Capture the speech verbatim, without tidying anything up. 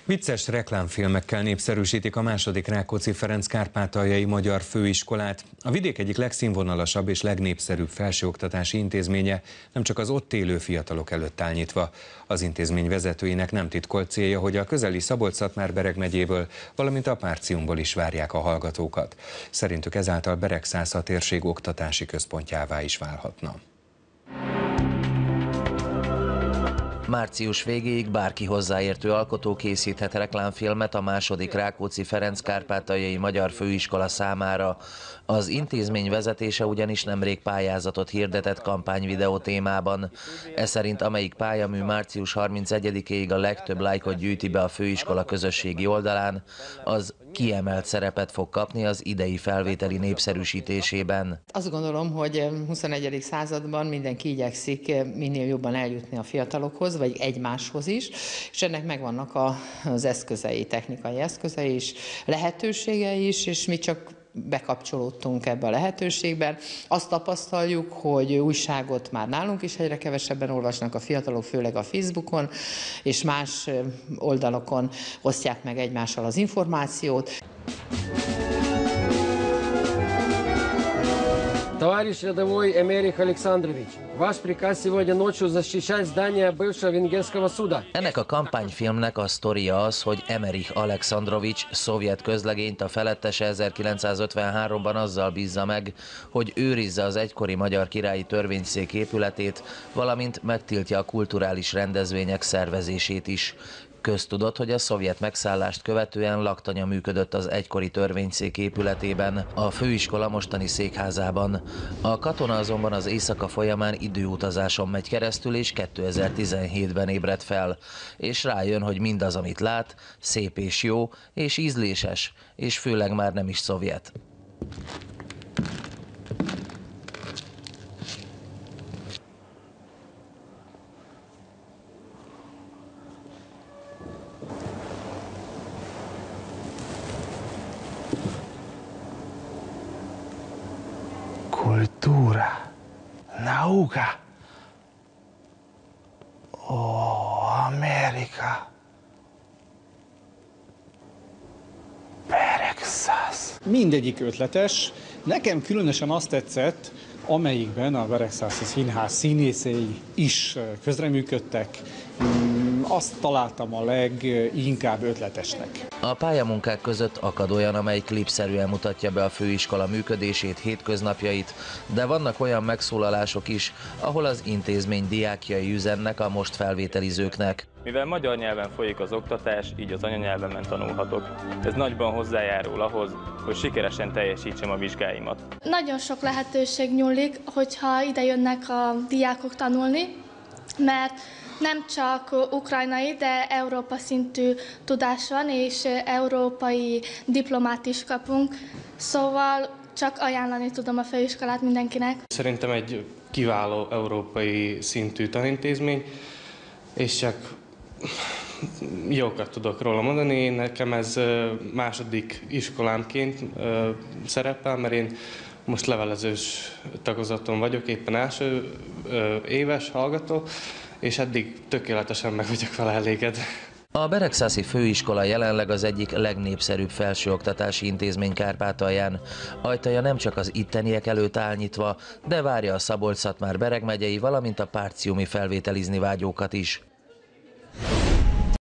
Vicces reklámfilmekkel népszerűsítik a második Rákóczi-Ferenc Kárpátaljai Magyar Főiskolát. A vidék egyik legszínvonalasabb és legnépszerűbb felsőoktatási intézménye, nem csak az ott élő fiatalok előtt áll nyitva. Az intézmény vezetőinek nem titkolt célja, hogy a közeli Szabolcs-Szatmár-Bereg megyéből, valamint a Párciumból is várják a hallgatókat. Szerintük ezáltal Beregszász a térség oktatási központjává is válhatna. Március végéig bárki hozzáértő alkotó készíthet reklámfilmet a második Rákóczi-Ferenc Kárpátaljai Magyar Főiskola számára. Az intézmény vezetése ugyanis nemrég pályázatot hirdetett kampányvideó témában. Ez szerint amelyik pályamű március harmincegyedikéig a legtöbb lájkot gyűjti be a főiskola közösségi oldalán, az kiemelt szerepet fog kapni az idei felvételi népszerűsítésében. Azt gondolom, hogy huszonegyedik században mindenki igyekszik minél jobban eljutni a fiatalokhoz, vagy egymáshoz is, és ennek megvannak az eszközei, technikai eszközei is, lehetőségei is, és mi csak bekapcsolódtunk ebbe a lehetőségben. Azt tapasztaljuk, hogy újságot már nálunk is egyre kevesebben olvasnak a fiatalok, főleg a Facebookon, és más oldalokon osztják meg egymással az információt. Товарищ рядовой Эмерих Александрович, ваш приказ сегодня ночью защищать здание бывшего венгерского суда. Ennek a kampányfilmnek a sztoria az, hogy Emerich Aleksandrovics szovjet közlegényt a felettese ezerkilencszázötvenháromban azzal bízza meg, hogy őrizze az egykori magyar királyi törvényszék épületét, valamint megtiltja a kulturális rendezvények szervezését is. Köztudott, hogy a szovjet megszállást követően laktanya működött az egykori törvényszék épületében, a főiskola mostani székházában. A katona azonban az éjszaka folyamán időutazáson megy keresztül, és kétezer-tizenhétben ébred fel, és rájön, hogy mindaz, amit lát, szép és jó, és ízléses, és főleg már nem is szovjet. Культура, наука. О, Америка. Beregszász. Mindegyik ötletes. Nekem különösen azt tetszett, amelyikben a Beregszászi Színház színészei is közreműködtek. Azt találtam a leginkább ötletesnek. A pályamunkák között akad olyan, amely klipszerűen mutatja be a főiskola működését, hétköznapjait, de vannak olyan megszólalások is, ahol az intézmény diákjai üzennek a most felvételizőknek. Mivel magyar nyelven folyik az oktatás, így az anyanyelvemen tanulhatok. Ez nagyban hozzájárul ahhoz, hogy sikeresen teljesítsem a vizsgáimat. Nagyon sok lehetőség nyúlik, hogyha ide jönnek a diákok tanulni, mert nem csak ukrajnai, de Európa szintű tudás van, és európai diplomát is kapunk, szóval csak ajánlani tudom a főiskolát mindenkinek. Szerintem egy kiváló európai szintű tanintézmény, és csak jókat tudok róla mondani. Nekem ez második iskolámként szerepel, mert én most levelezős tagozaton vagyok, éppen első éves hallgató, és eddig tökéletesen meg vagyok vele elégedve. A Beregszászi Főiskola jelenleg az egyik legnépszerűbb felsőoktatási intézmény Kárpátalján. Ajtaja nem csak az itteniek előtt áll nyitva, de várja a Szabolcs-Szatmár-Bereg megyei, valamint a párciumi felvételizni vágyókat is.